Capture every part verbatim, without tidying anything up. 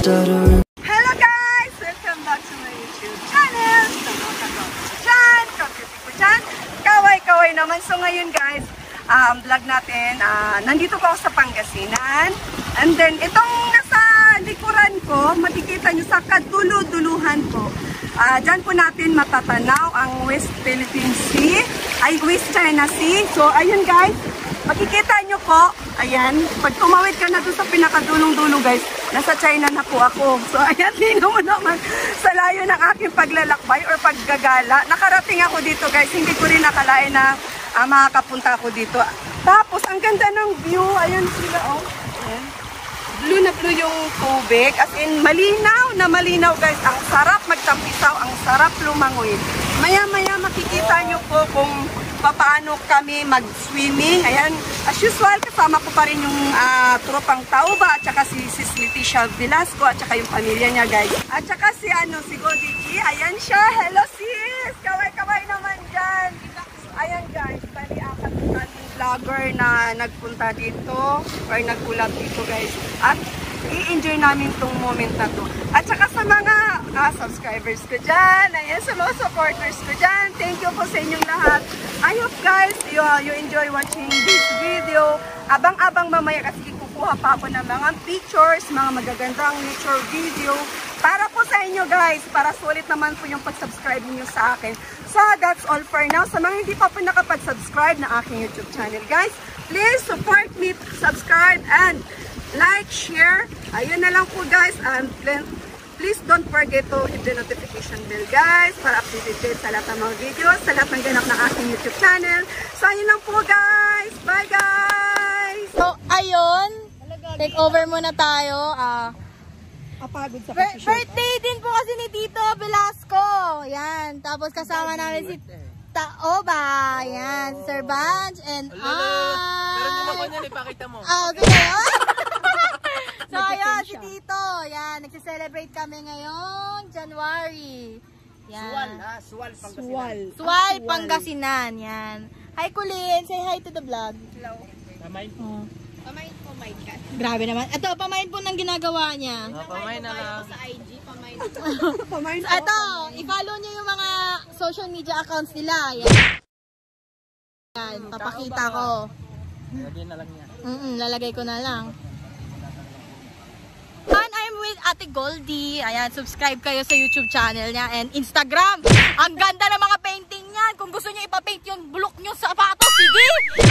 Hello guys! Welcome back to my YouTube channel. Dyan, kakiti ko dyan. Kaway-kaway naman. So ngayon guys, um, vlog natin. Uh, nandito ko ako sa Pangasinan. And then itong nasa likuran ko, makikita nyo sa kadulo-duluhan ko. Uh, dyan po natin matatanaw ang West Philippine Sea, ay West China Sea. So ayun guys, makikita nyo po, ayan, pag tumawid ka na doon sa pinakadulong-dulo guys, nasa China na po ako. So ayan, dino mo naman sa layo ng aking paglalakbay or paggagala. Nakarating ako dito guys, hindi ko rin nakalain na uh, makakapunta ako dito. Tapos ang ganda ng view, ayan sila oh. Ayan. Blue na blue yung tubig, as in malinaw na malinaw guys. Ang sarap magtampisaw, ang sarap lumangoy. Maya-maya makikita nyo po kung paano kami mag-swimming. Ayan, as usual, kasama ko pa rin yung uh, tropang Tauba, at saka si Sis Leticia Velasco, at saka yung pamilya niya guys. At saka si, ano, si Goldie G, ayan siya. Hello sis! Kaway-kaway naman dyan. Ayan guys, bali apat natin vlogger na nagpunta dito, or nagkulab dito guys. At i-enjoy namin tong moment na to. At saka sa mga ah, subscribers ko dyan, ayan, sa mga supporters ko dyan, thank you po sa inyong lahat. I hope guys, you, you enjoy watching this video. Abang-abang mamaya kasi kukuha pa ako ng mga pictures, mga magagandang nature video para po sa inyo guys, para sulit naman po yung pag-subscribe niyo sa akin. So that's all for now. Sa mga hindi pa po nakapag-subscribe na aking YouTube channel guys, please support me, subscribe and like, share. Ayun na lang po guys. And please don't forget to hit the notification bell guys para updated sa lahat ng mga videos, sa lahat ng ganap ng aking YouTube channel. So ayun lang po guys. Bye guys! So ayun, take over muna tayo. Ah, Apagod sa Bir birthday din po kasi ni Tito Velasco. Yan. Tapos kasama namin si Taoba. Yan. Si Sir Banj. And ah. Pero hindi mo ko niyan, ipakita mo. Ah, okay. So ayun, si Tito. Yan. Nagsiselebrate kami ngayon. January. Yan. Suwal ha. Suwal Pangasinan. Suwal. Suwal Pangasinan. Yan. Hi Kulin. Say hi to the vlog. Hello. Pamain po. Oh. Pamain po, my cat. Grabe naman. Ito, pamain po ng ginagawa niya. Oh, pamain na lang. Sa I G, pamain po. Pamain po. Ito, i-follow niyo yung mga social media accounts nila. Yan. Yan, papakita ko. Lagyan na lang niya. Mm -mm, lalagay ko na lang. And I'm with Ate Goldie. Ayan, subscribe kayo sa YouTube channel niya and Instagram. Ang ganda ng mga painting niyan. Kung gusto niyo ipapaint yung bulok niyo sa sapatos, sige!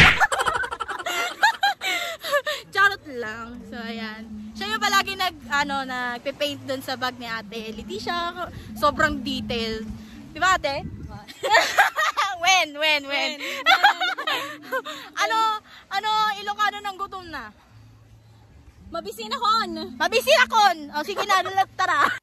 Charot lang. So, ayan. Siya yung palagi nag, ano, nagpe-paint dun sa bag ni Ate Leticia. Sobrang detailed. Diba, Ate? when, when, when? ano, ano, Ilocano ng gutom na? Mabisin akon. Mabisin akon. O, sige na, tara.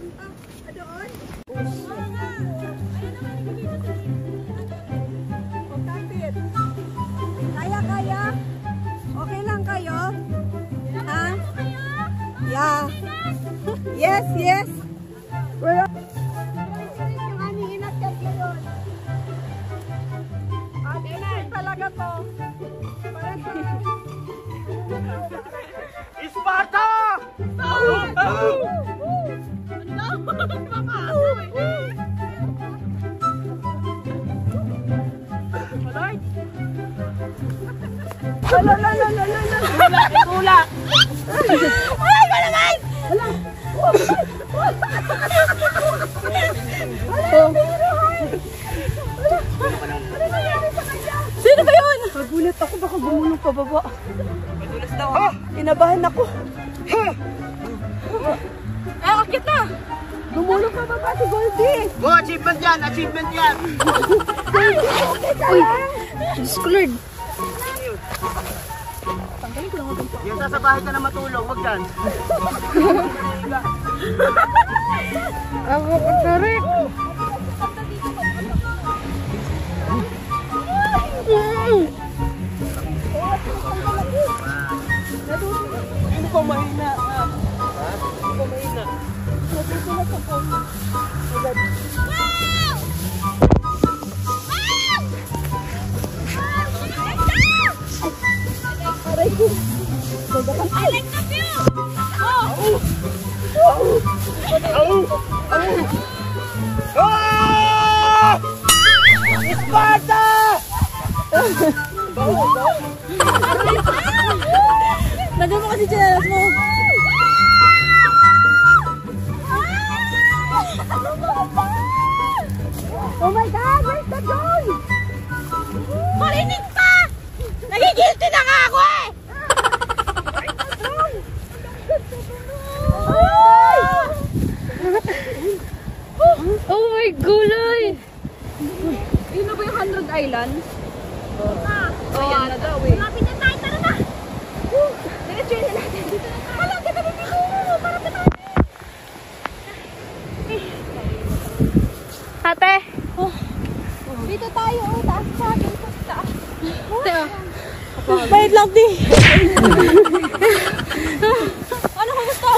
Ah, doon? O, kapit. Kaya, kaya? Okay lang kayo? Ha? Yeah. Yes, yes. Wala. Yung anihinat ka yun. Ah, dinay talaga to. Parang sa... Isparta! Lala, lala, lala, lala. Tula! Ay, ba naman? Sino ba yun? Nagulat ako, baka gumulong pa baba. Inabahan ako. Ay, akit na. Gumulong pa baba si Goldie. Oh, achievement yan! Achievement yan! Uy, Diyos ko Lord. Yung sa bahay ka na matulog, wag yan. Ako ko tarik. Hindi ko mahina. Hindi ko mahina. I like the view! Ah! Isparta! Lagyan mo kasi dyan mo. Oh my God, where's the drone? Marinig pa! Nagigilty na nga ako eh! Oh my gulay! Yun na ba yung Hundred Island? Ah, Oh, ayan na daw eh. Malapit na tayo, tara na! Diretso na natin. Dito na tayo. Malapit na dito! Malapit na Ate! Oh. Dito tayo, oh, taas sa akin. Taas. Teo! Bayad lang di! Ano ko gusto?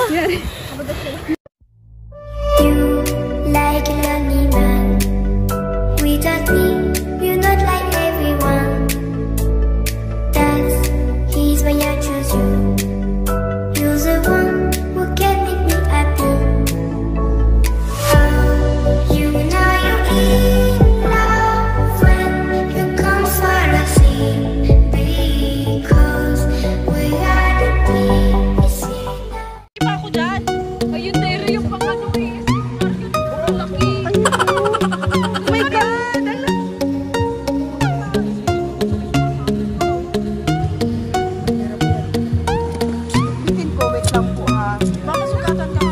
You like a lonely man without me, you're not like everyone. That's he's why I choose you. You're the one who can make me happy. Oh, you know you're in love when you come for the sea, because we are the missing. Di ba ako dyan? Ayun, Terry, yung pang ano eh. Ang laki. Oh my God! Ala. Bitin ko, wait lang po ha. Baka sugatan ka.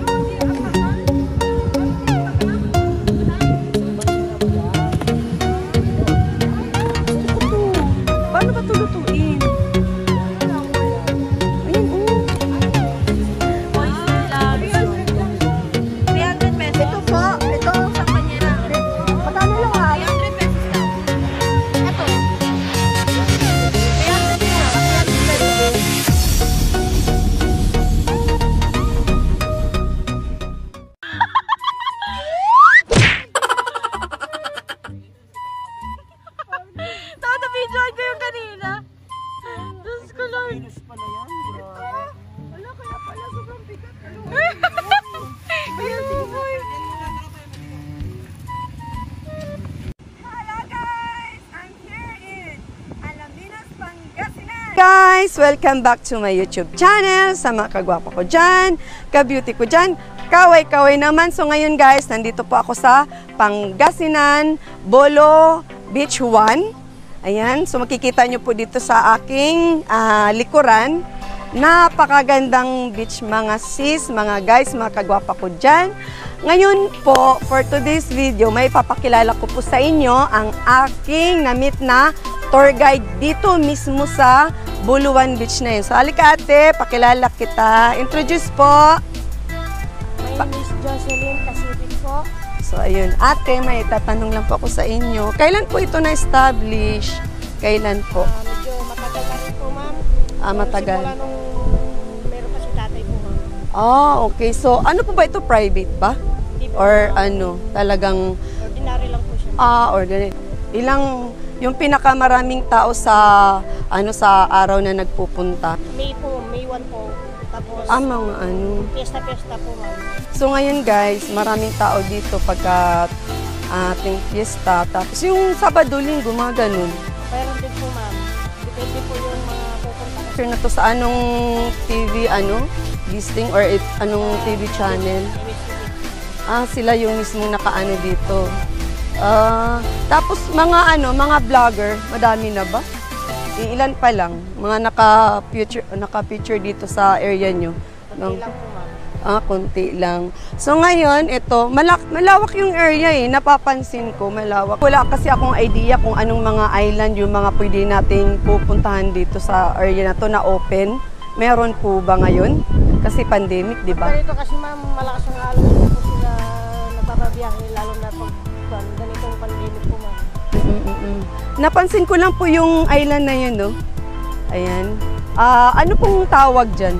Paano ba tulutuin? Ayun, oh. three hundred pesos. Ito po, ito. Sa kanya na. Magkano lang ah? three hundred pesos lang. Ito. three hundred pesos. Todo video ko yung kanina. Diyos ko Lord. Wala, kaya pala sobrang bigat. Ano? Ayun, boy. Hello guys! I'm here in Alaminos, Pangasinan. Guys, welcome back to my YouTube channel. Sa mga kagwapo ko dyan, ka-beauty ko dyan, kaway-kaway naman. So ngayon guys, nandito po ako sa Pangasinan, Bolo Beach one. Ayan, so makikita nyo po dito sa aking ah, likuran. Napakagandang beach mga sis, mga guys, mga kagwapa ko dyan. Ngayon po, for today's video, may papakilala ko po sa inyo ang aking na-meet na tour guide dito mismo sa Buluan Beach na yun. So halika ate, pakilala kita. Introduce po. My Pa- Miss Jocelyn Casipit po. So, ayun. Ate, may tatanong lang po ako sa inyo. Kailan po ito na-establish? Kailan po? Ah, medyo matagal na rin po, ma'am. Ah, matagal. Simula nung meron pa si tatay po, ma'am. Ah, okay. So, ano po ba ito? Private ba? Hindi po, Or ma'am. ano? Talagang, Ordinary lang po siya. ah, ordinary. Ilang, yung pinakamaraming tao sa, ano, sa araw na nagpupunta? May po, May first po. Tapos, Ah, mga ano. piyesta-piyesta po, ma'am. So, ngayon guys, maraming tao dito pagka ating fiesta. Tapos yung Sabado, Linggo, mga ganun. Pero din po, ma'am. Depende po yung mga pupunta. Sure na to sa anong T V, ano? Listing or it, anong T V channel? Ah, sila yung mismo nakaano dito. Ah, tapos mga ano, mga vlogger, madami na ba? Ilan pa lang, mga naka-picture naka-picture dito sa area nyo. No? Konti lang po, ma'am. Ah, konti lang. So ngayon, ito, malak malawak yung area eh, napapansin ko, malawak. Wala kasi akong idea kung anong mga island yung mga pwede nating pupuntahan dito sa area na to na open. Meron po ba ngayon? Kasi pandemic, di ba? Ganito kasi, ma'am, malakas ang alon. Hindi po sila nagpapabiyahe, lalo na pag pag ganitong pandemic po, ma'am. Mm-mm-mm. Napansin ko lang po yung island na yun, no? Ayan. Ah, ano pong tawag dyan?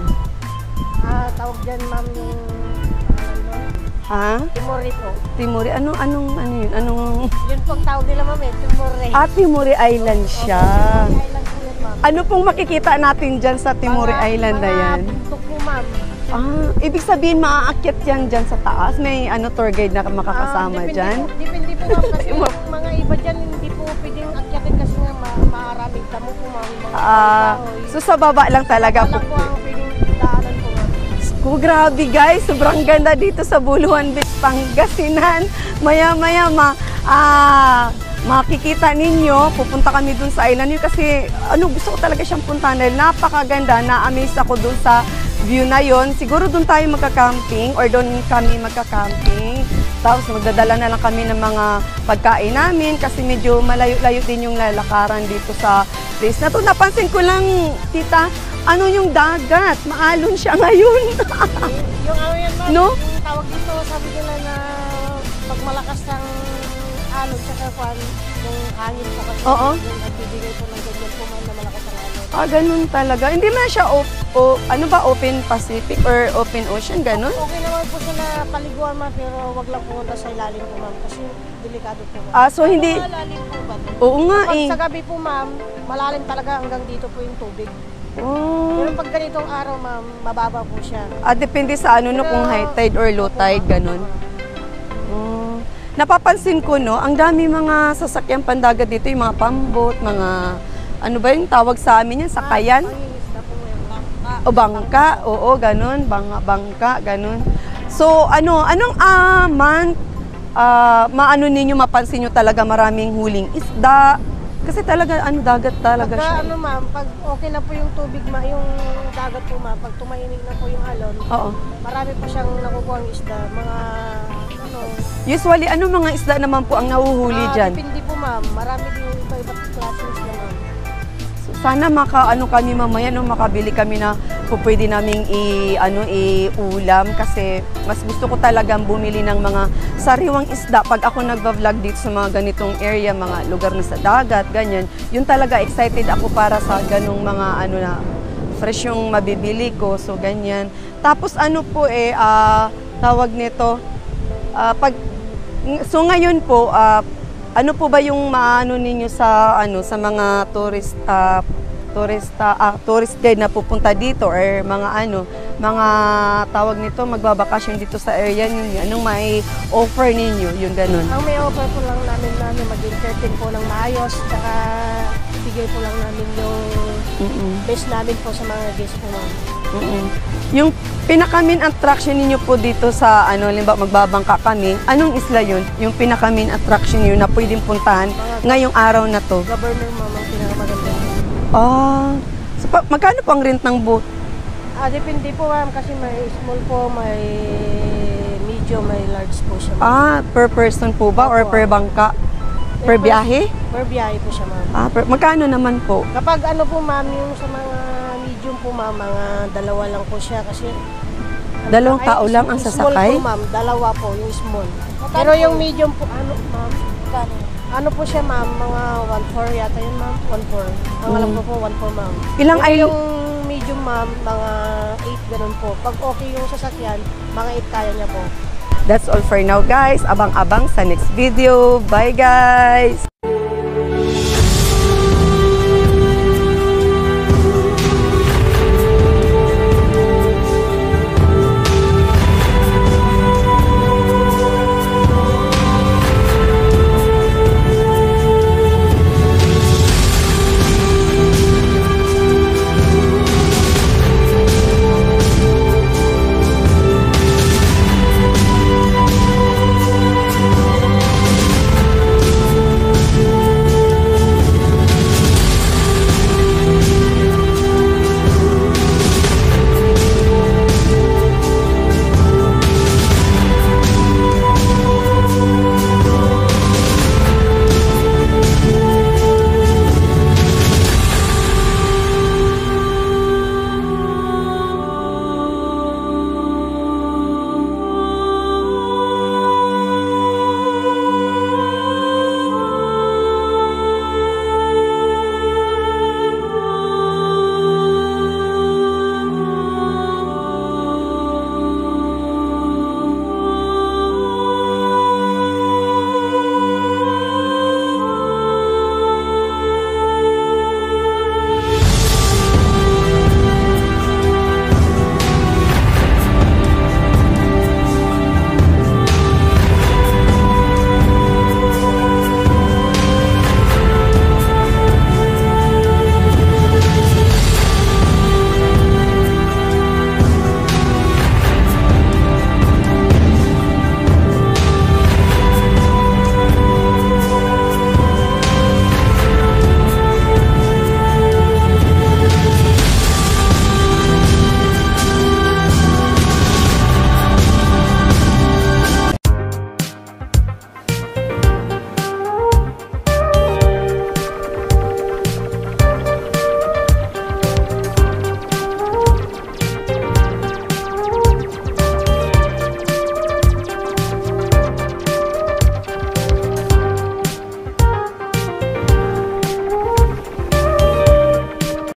Ah, tawag dyan, ma'am, yung ano, Ha? Timore po. Timore. Anong, anong, ano yun? Anong... Yun pong tawag nila, ma'am, eh, Timore. Ah, Timore Island siya. Timore Island po yun, ma'am. Ano pong makikita natin dyan sa Timore Mga- Island na yan? Mga bundok po, ma'am. Ah, ibig sabihin maaakyat yan dyan sa taas? May ano tour guide na makakasama Ah, depende dyan? Po, depende po, ma'am, kasi yung mga iba dyan, hindi po pwedeng akyatin kasi nga ma- maraming damo po, ma'am. Mga Ah, kahoy. so sa baba lang talaga Wala po. po ang pwedeng daanan po, ma'am. Oh, grabe guys, sobrang ganda dito sa Buluan Beach, Pangasinan. Maya-maya ma ah, makikita ninyo, pupunta kami dun sa island yun kasi ano, gusto ko talaga siyang puntahan dahil napakaganda, na-amaze ako dun sa view na yon. Siguro dun tayo magka-camping or dun kami magka-camping. Tapos magdadala na lang kami ng mga pagkain namin kasi medyo malayo-layo din yung lalakaran dito sa place na to. Napansin ko lang, tita, ano yung dagat? Maalon siya ngayon. Yung ano yan, ma'am, No? yung tawag dito, sabi nila na pag malakas ng alon, tsaka kwan, yung hangin po kasi, Oo. yung nagbibigay po ng ganyan po, ma'am, na malakas ang alon. Ah, ganun talaga. Hindi man siya, op, o, ano ba, open Pacific or open ocean, ganun? Okay naman po siya na paliguan, ma'am, pero wag lang po sa ilalim po, ma'am, kasi delikado po, ma'am. Ah, so hindi, Malalim po ba? oo nga Pag eh. sa gabi po, ma'am, malalim talaga hanggang dito po yung tubig. Oh. Pero pag ganitong araw, ma'am, mababa po siya. Ah, depende sa ano, no, kung high tide or low tide, ganun. Oh. Napapansin ko, no, ang dami mga sasakyang pandagat dito, yung mga pambot, mga, ano ba yung tawag sa amin yan, sakayan? Pangingisda po ngayon, bangka. O bangka, oo, ganun, bangka, bangka, ganun. So, ano, anong ah, month, ah, maano ninyo, mapansin nyo talaga maraming huling isda? Kasi talaga, ano, dagat talaga Pagka, siya. ano, ma'am, pag okay na po yung tubig, ma, yung dagat po, ma'am, pag tumahimik na po yung alon, Oo. marami po siyang nakukuha isda. Mga, ano, Usually, ano mga isda naman po ang nahuhuli ah, dyan? depende po, ma'am. Marami din yung iba-ibang klase isda, ma'am. So, sana maka, ano kami mamaya, no, makabili kami na kung pwede naming i, ano, i-ulam kasi mas gusto ko talagang bumili ng mga sariwang isda pag ako nagva-vlog dito sa mga ganitong area, mga lugar na sa dagat, ganyan. Yun talaga, excited ako para sa ganong mga, ano na, fresh yung mabibili ko, so ganyan. Tapos ano po eh, ah, tawag nito, ah, pag, so ngayon po, ah, ano po ba yung maano ninyo sa ano sa mga tourist uh, tourista ah, tourist guide na pupunta dito or mga ano mga tawag nito magbabakasyon dito sa area ninyo, anong may offer ninyo yung ganun? Ang may offer po lang namin namin mag-entertain po ng maayos, tsaka bigay po lang namin yung Mm-mm. best namin po sa mga guests po, ma'am. Mm-mm. Yung pinaka-main attraction ninyo po dito sa ano, limba magbabangka kami, anong isla yun? Yung pinaka-main attraction niyo na pwedeng puntahan ngayong araw na to? Governor, ma'am, ang pinakamaganda. Ah, so, pa- magkano po ang rent ng boat? Ah, depende po, ma'am, kasi may small po, may medium, may large po siya, ma'am. Ah, per person po ba or per bangka? Per Per- biyahe? Per biyahe po siya, ma'am. Ah, per, magkano naman po? Kapag ano po, ma'am, yung sa mga medium po, ma'am, mga dalawa lang po siya kasi Dalawang Ay, tao lang ang small sasakay? po, ma'am. Dalawa po, yung small. Pero yung medium po, ano, ma'am? Ano po siya, ma'am? Mga one four yata yun, ma'am. one four. Ang alam ko po, one four, ma'am. Ilang Pero ay... yung medium, ma'am, mga eight ganun po. Pag okay yung sasakyan, mga eight kaya niya po. That's all for now, guys. Abang-abang sa next video. Bye, guys!